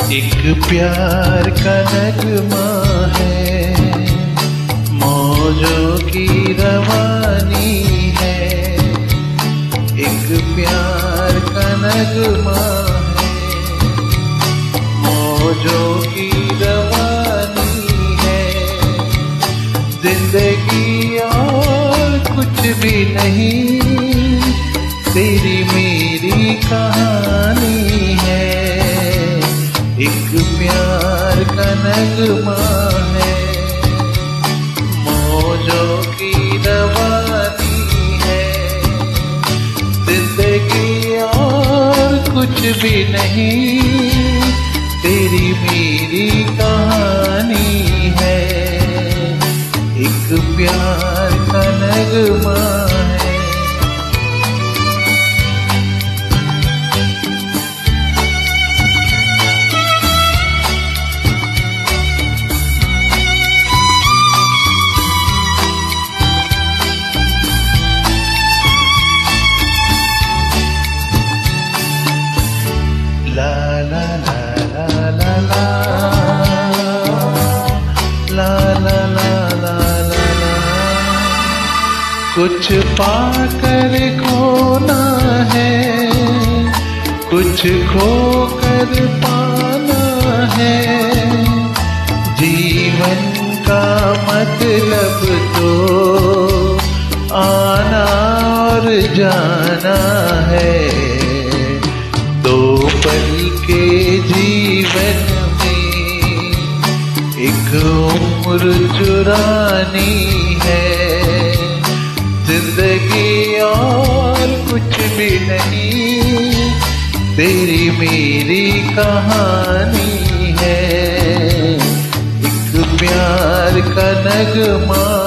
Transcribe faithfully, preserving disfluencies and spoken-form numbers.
एक प्यार का नगमा है, मौजों की रवानी है। एक प्यार का नगमा है, मौजों की रवानी है। जिंदगी और कुछ भी नहीं, तेरी मेरी कहानी है। एक प्यार का नगमा है, मौजों की रवानी है। जिंदगी और कुछ भी नहीं, तेरी मेरी कहानी है। एक प्यार का नगमा है। La la la la la la la la la la la la। कुछ पाकर खोना है, कुछ खोकर पाना है। जीवन का मतलब तो आना और जाना है। दो पल के जीवन में एक उम्र चुरानी है। जिंदगी और कुछ भी नहीं, तेरी मेरी कहानी है। एक प्यार का नगमा